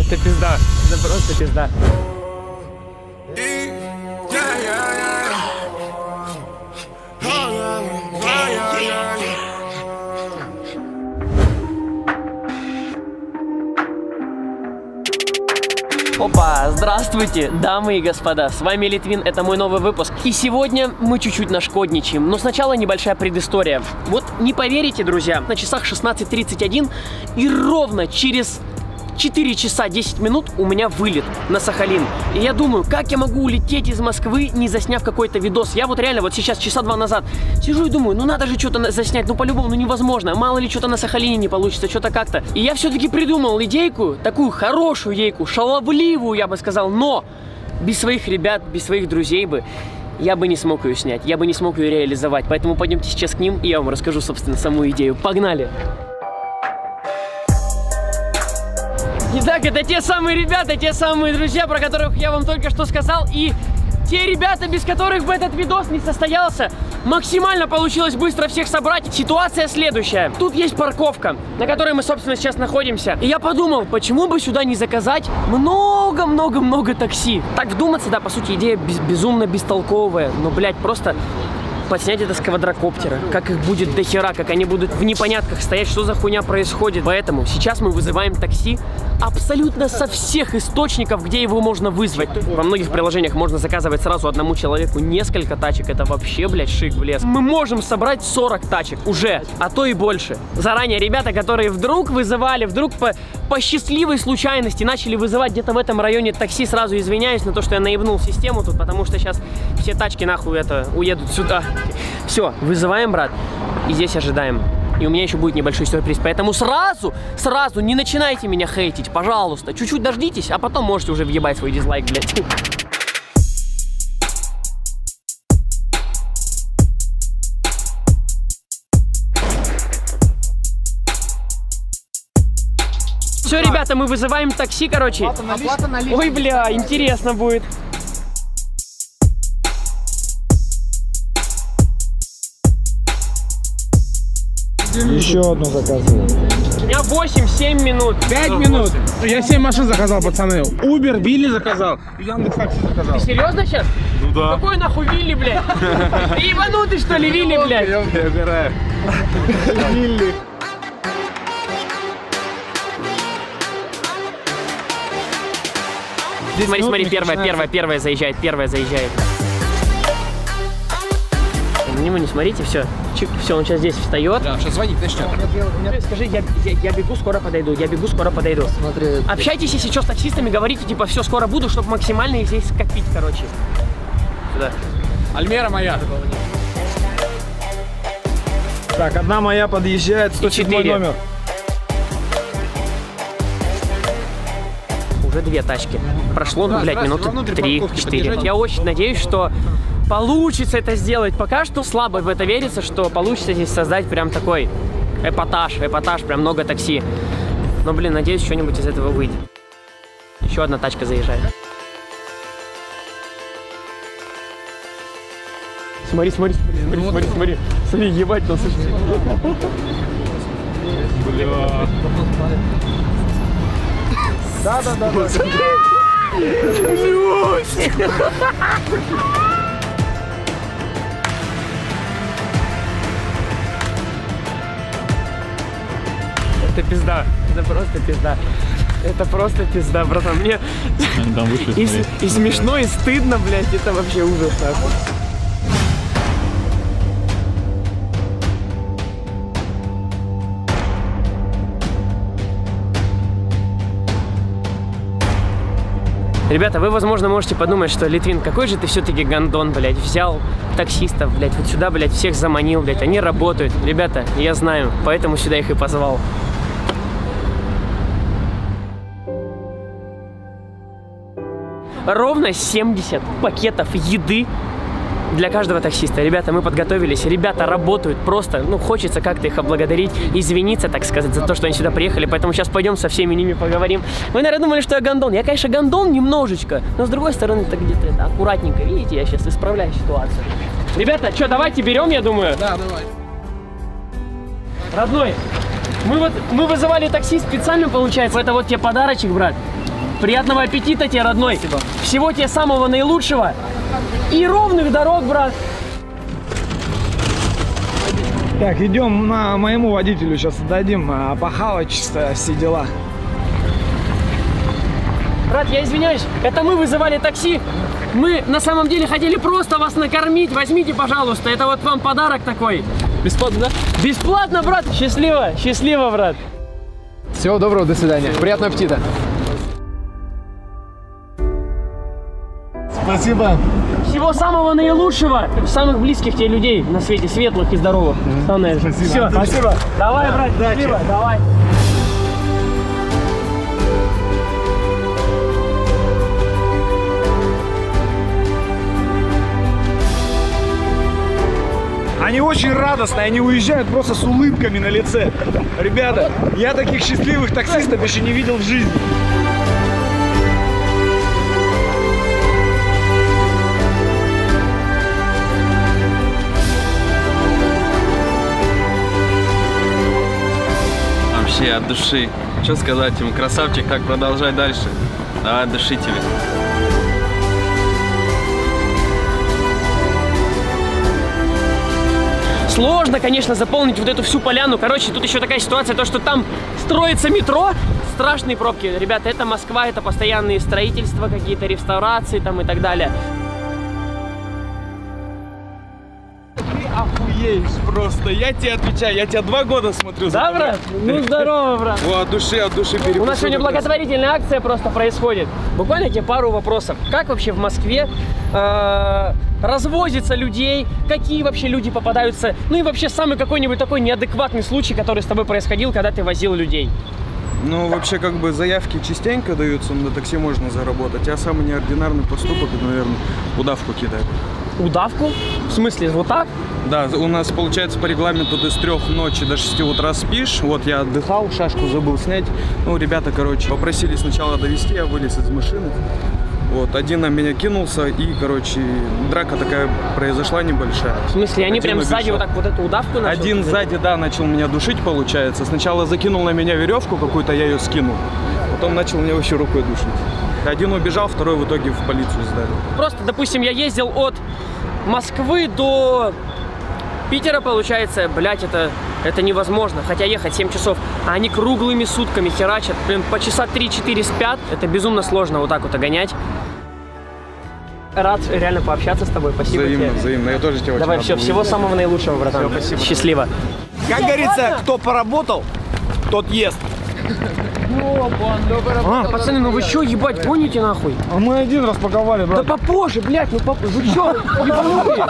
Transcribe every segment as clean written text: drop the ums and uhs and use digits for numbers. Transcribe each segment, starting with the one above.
Это пизда. Это просто пизда. Опа, здравствуйте, дамы и господа, с вами Литвин, это мой новый выпуск. И сегодня мы чуть-чуть нашкодничаем, но сначала небольшая предыстория. Вот не поверите, друзья, на часах 16:31 и ровно через 4 часа 10 минут у меня вылет на Сахалин. И я думаю, как я могу улететь из Москвы, не засняв какой-то видос. Я вот реально вот сейчас часа 2 назад сижу и думаю, ну надо же что-то заснять, ну по-любому, ну невозможно. Мало ли что-то на Сахалине не получится, что-то как-то. И я все-таки придумал идейку, такую хорошую идейку, шаловливую, я бы сказал, но без своих ребят, без своих друзей бы я бы не смог ее снять, я бы не смог ее реализовать. Поэтому пойдемте сейчас к ним, и я вам расскажу, собственно, саму идею. Погнали! Итак, это те самые ребята, те самые друзья, про которых я вам только что сказал. И те ребята, без которых бы этот видос не состоялся. Максимально получилось быстро всех собрать. Ситуация следующая. Тут есть парковка, на которой мы, собственно, сейчас находимся. И я подумал, почему бы сюда не заказать много-много-много такси. Так вдуматься, да, по сути, идея безумно бестолковая. Но, блядь, просто подснять это с квадрокоптера, как их будет дохера, как они будут в непонятках стоять, что за хуйня происходит. Поэтому сейчас мы вызываем такси абсолютно со всех источников, где его можно вызвать. Во многих приложениях можно заказывать сразу одному человеку несколько тачек. Это вообще, блядь, шик в лес. Мы можем собрать 40 тачек уже, а то и больше. Заранее ребята, которые вдруг вызывали, вдруг по счастливой случайности начали вызывать где-то в этом районе такси, сразу извиняюсь на то, что я наебнул систему тут, потому что сейчас все тачки нахуй уедут сюда. Все, вызываем, брат, и здесь ожидаем. И у меня еще будет небольшой сюрприз, поэтому сразу не начинайте меня хейтить, пожалуйста. Чуть-чуть дождитесь, а потом можете уже въебать свой дизлайк, блядь. Все, ребята, мы вызываем такси, короче. Оплата наличными. Ой, бля, интересно будет. Еще одну заказываю. У меня 8-7 минут. 5 минут. Я 7 машин заказал, пацаны. Uber, Вилли заказал. Яндекс Такси заказал. Ты серьезно сейчас? Ну да. Какой нахуй Вилли, блядь? Ты ебанутый, что ли, Вилли, блядь? Я угораю. Вилли. Смотри, первая заезжает, На него не смотрите, все. Чик, все, он сейчас здесь встает. Да, сейчас звонить начнет. Скажи, я бегу, скоро подойду, Смотри. Общайтесь, если что, с таксистами, говорите, типа, все, скоро буду, чтобы максимально их здесь скопить, короче. Сюда. Альмера моя. Так, одна моя подъезжает, 107 номер. Уже 2 тачки. Прошло, ну, блядь, минуты 3-4. Я очень надеюсь, что получится это сделать. Пока что слабо в это верится, что получится здесь создать прям такой эпатаж, прям много такси. Но, блин, надеюсь, что-нибудь из этого выйдет. Еще одна тачка заезжает. Смотри, ебать, там, слушай. Бля. Да. Это пизда, это просто пизда. Это просто пизда, братан. Мне и смешно, и стыдно, блядь, это вообще ужас, нахуй. Ребята, вы, возможно, можете подумать, что, Литвин, какой же ты все-таки гандон, блядь, взял таксистов, блядь, вот сюда, блядь, всех заманил, блядь, они работают. Ребята, я знаю, поэтому сюда их и позвал. Ровно 70 пакетов еды для каждого таксиста. Ребята, мы подготовились, ребята работают просто, ну, хочется как-то их облагодарить, извиниться, так сказать, за то, что они сюда приехали, поэтому сейчас пойдем со всеми ними поговорим. Вы, наверное, думали, что я гандон. Я, конечно, гандон немножечко, но с другой стороны, это где-то это аккуратненько, видите, я сейчас исправляю ситуацию. Ребята, что, давайте берем, я думаю? Да, давай. Родной, мы вызывали такси специально, получается, это вот тебе подарочек, брат. Приятного аппетита тебе, родной. Спасибо. Всего тебе самого наилучшего. И ровных дорог, брат. Так, идем на моему водителю, сейчас отдадим похавать, чисто все дела. Брат, я извиняюсь, это мы вызывали такси. Мы на самом деле хотели просто вас накормить. Возьмите, пожалуйста, это вот вам подарок такой. Бесплатно, да? Бесплатно, брат. Счастливо, счастливо, брат. Всего доброго, до свидания. Приятного аппетита. Спасибо. Всего самого наилучшего. Самых близких тебе людей на свете, светлых и здоровых. Все. Спасибо. Давай, брат, счастливо, давай. Они очень радостные, они уезжают просто с улыбками на лице. Ребята, я таких счастливых таксистов еще не видел в жизни. Вообще от души. Что сказать ему? Красавчик, так продолжай дальше. Давай, от души тебе. Сложно, конечно, заполнить вот эту всю поляну. Короче, тут еще такая ситуация, то, что там строится метро, страшные пробки. Ребята, это Москва, это постоянные строительства, какие-то реставрации там и так далее. Охуеешь просто, я тебе отвечаю, я тебя 2 года смотрю. Да, брат? Ну, здорово, брат. От души перепустил. У нас сегодня благотворительная акция просто происходит. Буквально тебе пару вопросов. Как вообще в Москве развозится людей? Какие вообще люди попадаются? Ну и вообще самый какой-нибудь такой неадекватный случай, который с тобой происходил, когда ты возил людей? Ну, вообще, как бы, заявки частенько даются, на такси можно заработать. А самый неординарный поступок, это, наверное, удавку кидать. Удавку? В смысле, вот так? Да, у нас, получается, по регламенту ты с 3 ночи до 6 утра спишь. Вот я отдыхал, шашку забыл снять. Ну, ребята, короче, попросили сначала довезти, я вылез из машины. Вот, один на меня кинулся, и, короче, драка такая произошла небольшая. В смысле, они прям сзади вот так вот эту удавку начали? Один сзади, да, начал меня душить, получается. Сначала закинул на меня веревку какую-то, я ее скинул. Потом начал меня вообще рукой душить. Один убежал, второй в итоге в полицию сдали. Просто, допустим, я ездил от Москвы до Питера, получается, блядь, это невозможно. Хотя ехать 7 часов, а они круглыми сутками херачат, блин, по часа 3-4 спят. Это безумно сложно вот так вот огонять. Рад реально пообщаться с тобой, спасибо взаимно, тебе. взаимно, я тоже тебя очень Давай, рад все, всего самого наилучшего, братан. Все, спасибо. Счастливо. Как говорится, кто поработал, тот ест. Пацаны, ну вы что, ебать, гоните нахуй? А мы один раз паковали, Да брат. попозже, блядь, ну попозже. Вы что, ебанутые?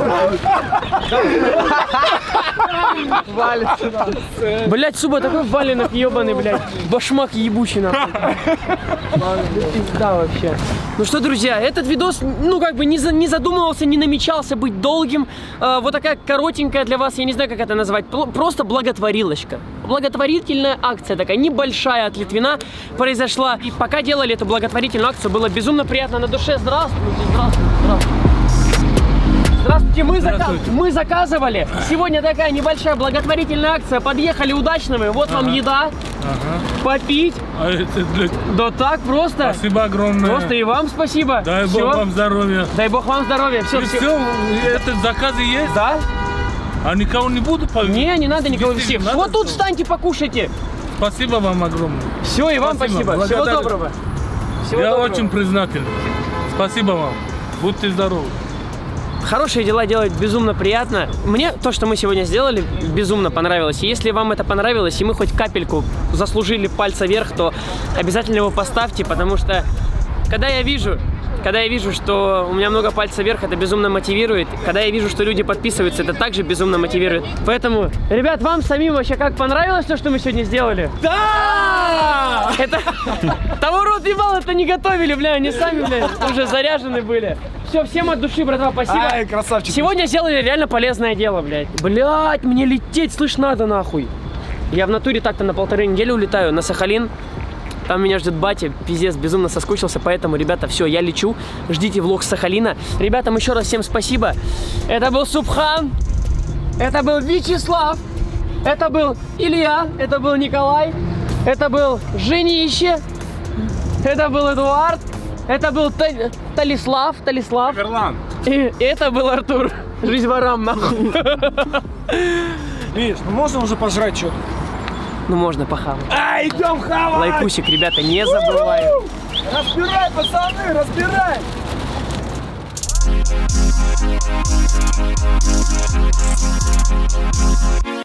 Блядь, суба, такой валенок ебаный, блядь. Башмак ебучий, нахуй. Пизда вообще. Ну что, друзья, этот видос, ну как бы не задумывался, не намечался быть долгим. Вот такая коротенькая для вас, я не знаю, как это назвать, просто благотворилочка. Благотворительная акция такая, небольшая от Литвина произошла. И пока делали эту благотворительную акцию, было безумно приятно на душе. Здравствуйте, здравствуйте, здравствуйте. Здравствуйте, мы заказывали. Сегодня такая небольшая благотворительная акция. Подъехали удачно вы. Вот вам еда. Попить. А это для... Да так просто. Спасибо огромное. Просто и вам спасибо. Дай Всё. Бог вам здоровья. Дай Бог вам здоровья. Все, Все, это заказы есть? Да? А никого не буду повезти? Не надо никого вести. Надо? Вот тут встаньте, покушайте. Спасибо вам огромное. Все, и вам спасибо. Всего Благодарен. доброго. Всего Я доброго. очень признателен. Спасибо вам. Будьте здоровы. Хорошие дела делать безумно приятно. Мне то, что мы сегодня сделали, безумно понравилось. И если вам это понравилось, и мы хоть капельку заслужили пальца вверх, то обязательно его поставьте, потому что когда я вижу, что у меня много пальцев вверх, это безумно мотивирует. Когда я вижу, что люди подписываются, это также безумно мотивирует. Поэтому, ребят, вам самим вообще как понравилось то, что мы сегодня сделали? Да! Это... Того рот ебал, это не готовили, бля, они сами, бля, уже заряжены были. Все, всем от души, братва, спасибо. Ай, красавчик. Сегодня сделали реально полезное дело, блядь. Блядь, мне лететь, слышь, надо нахуй. Я в натуре так-то на 1,5 недели улетаю на Сахалин. Там меня ждет батя, пиздец, безумно соскучился, поэтому, ребята, все, я лечу, ждите влог с Сахалина. Ребятам еще раз всем спасибо. Это был Субхан, это был Вячеслав, это был Илья, это был Николай, это был Женище, Это был Эдуард. Это был Талислав. И это был Артур. Жизнь ворам, нахуй. Миш, ну можно уже пожрать что-то? Ну можно похавать. Идем хавать! Лайкусик, ребята, не забываем. Разбирай, пацаны, разбирай! We'll be right back.